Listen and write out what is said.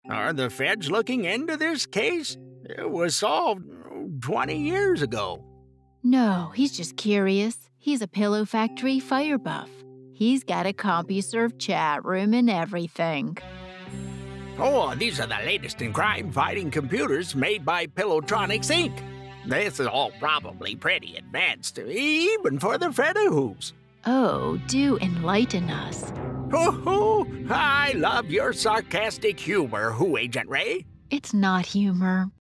Are the feds looking into this case? It was solved 20 years ago. No, he's just curious. He's a Pillow Factory fire buff. He's got a CompuServe chat room and everything. Oh, these are the latest in crime-fighting computers made by Pillowtronics, Inc. This is all probably pretty advanced, even for the Featherhooves. Oh, do enlighten us. Oh, I love your sarcastic humor, Who Agent Ray. It's not humor.